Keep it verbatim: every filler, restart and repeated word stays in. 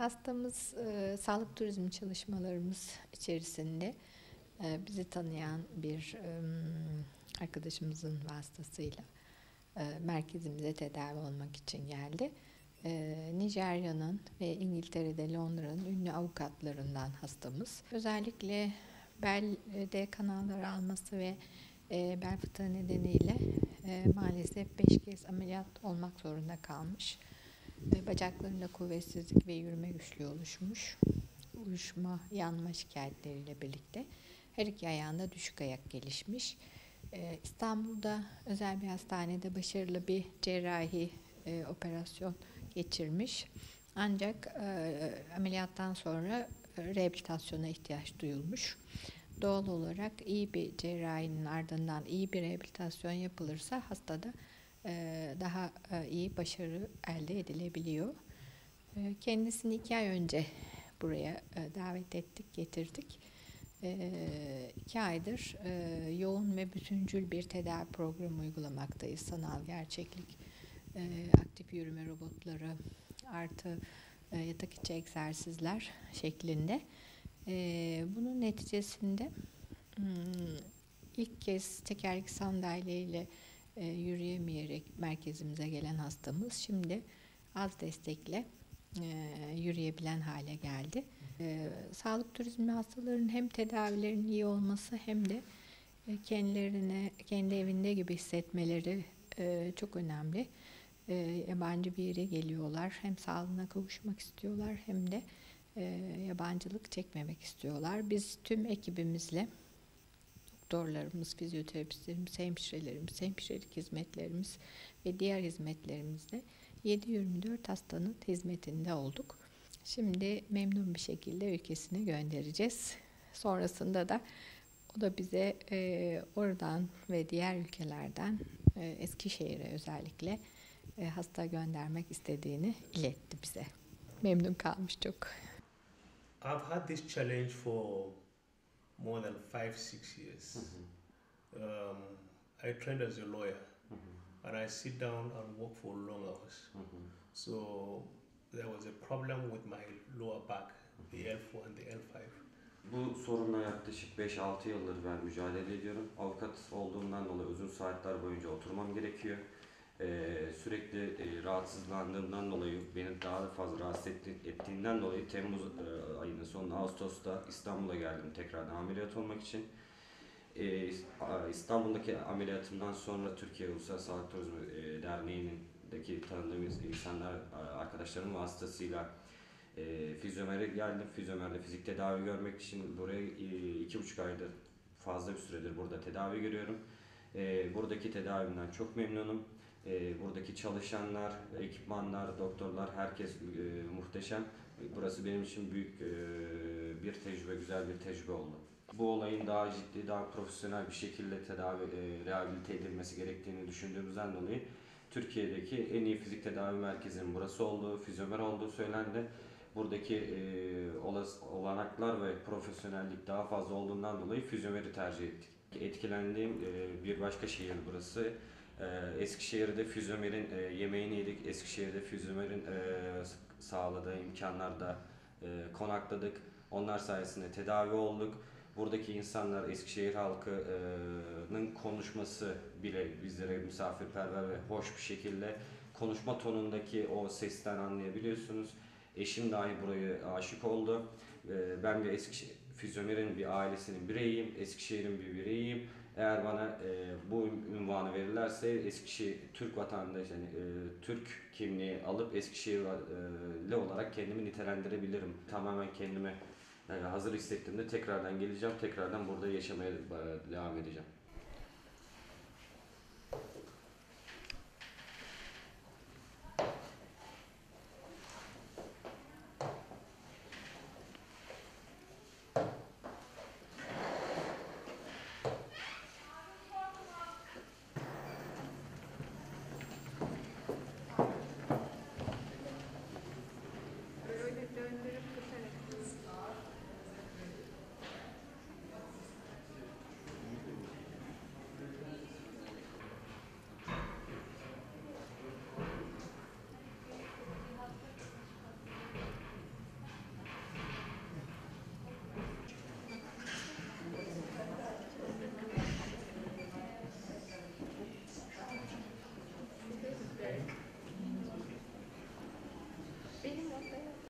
Hastamız e, sağlık turizmi çalışmalarımız içerisinde e, bizi tanıyan bir e, arkadaşımızın vasıtasıyla e, merkezimize tedavi olmak için geldi. E, Nijerya'nın ve İngiltere'de Londra'nın ünlü avukatlarından hastamız. Özellikle belde kanallar alması ve e, bel fıtığı nedeniyle e, maalesef beş kez ameliyat olmak zorunda kalmış. Bacaklarında kuvvetsizlik ve yürüme güçlüğü oluşmuş. Uyuşma, yanma şikayetleriyle birlikte her iki ayağında düşük ayak gelişmiş. Ee, İstanbul'da özel bir hastanede başarılı bir cerrahi e, operasyon geçirmiş. Ancak e, ameliyattan sonra e, rehabilitasyona ihtiyaç duyulmuş. Doğal olarak iyi bir cerrahinin ardından iyi bir rehabilitasyon yapılırsa hastada daha iyi başarı elde edilebiliyor. Kendisini iki ay önce buraya davet ettik, getirdik. İki aydır yoğun ve bütüncül bir tedavi programı uygulamaktayız. Sanal gerçeklik, aktif yürüme robotları artı yatak içi egzersizler şeklinde. Bunun neticesinde ilk kez tekerlekli sandalyeyle e, yürüyemeyerek merkezimize gelen hastamız şimdi az destekle e, yürüyebilen hale geldi. E, sağlık turizmi hastalarının hem tedavilerinin iyi olması hem de e, kendilerine kendi evinde gibi hissetmeleri e, çok önemli. E, yabancı bir yere geliyorlar. Hem sağlığına kavuşmak istiyorlar hem de e, yabancılık çekmemek istiyorlar. Biz tüm ekibimizle doktorlarımız, fizyoterapistlerimiz, hemşirelerimiz, hemşirelik hizmetlerimiz ve diğer hizmetlerimizle yedi yirmi dört hastanın hizmetinde olduk. Şimdi memnun bir şekilde ülkesine göndereceğiz. Sonrasında da o da bize e, oradan ve diğer ülkelerden e, Eskişehir'e özellikle e, hasta göndermek istediğini iletti bize. Memnun kalmış çok. I've had this challenge for more than five, six years. Mm-hmm. Um, I trained as a lawyer, mm-hmm. and I sit down and work for long hours. Mm-hmm. So there was a problem with my lower back, mm-hmm. the L four and the L five. Bu sorunla yaklaşık beş altı yıldır ben mücadele ediyorum. Avukat olduğumdan dolayı uzun saatler boyunca oturmam gerekiyor. Ee, sürekli e, rahatsızlandığımdan dolayı, beni daha da fazla rahatsız etti, ettiğinden dolayı Temmuz e, ayının sonunda Ağustos'ta İstanbul'a geldim tekrardan ameliyat olmak için. Ee, İstanbul'daki ameliyatımdan sonra Türkiye Ulusal Sağlık Turizmi e, Derneği'ndeki tanıdığımız insanlar, arkadaşlarım vasıtasıyla e, Fizyomer'e geldim. Fizyomer'de fizik tedavi görmek için buraya e, iki buçuk aydır fazla bir süredir burada tedavi görüyorum. E, buradaki tedavimden çok memnunum. E, buradaki çalışanlar, ekipmanlar, doktorlar, herkes e, muhteşem. Burası benim için büyük e, bir tecrübe, güzel bir tecrübe oldu. Bu olayın daha ciddi, daha profesyonel bir şekilde tedavi, e, rehabilite edilmesi gerektiğini düşündüğümüzden dolayı Türkiye'deki en iyi fizik tedavi merkezinin burası olduğu, Fizyomer olduğu söylendi. Buradaki e, olas, olanaklar ve profesyonellik daha fazla olduğundan dolayı Fizyomer'i tercih ettik. Etkilendiğim e, bir başka şehir burası. E, Eskişehir'de Fizyomer'in e, yemeğini yedik. Eskişehir'de Fizyomer'in e, sağladığı imkanlarda e, konakladık. Onlar sayesinde tedavi olduk. Buradaki insanlar, Eskişehir halkının konuşması bile bizlere misafirperver ve hoş bir şekilde, konuşma tonundaki o sesten anlayabiliyorsunuz. Eşim dahi buraya aşık oldu. Ben bir Eskişehir, Fizyomer'in bir ailesinin bireyiyim, Eskişehir'in bir bireyiyim. Eğer bana e, bu ünvanı verirlerse Eskişehir Türk vatandaşı, yani, e, Türk kimliği alıp Eskişehirli olarak kendimi nitelendirebilirim. Tamamen kendime e, hazır hissettiğimde tekrardan geleceğim, tekrardan burada yaşamaya devam edeceğim.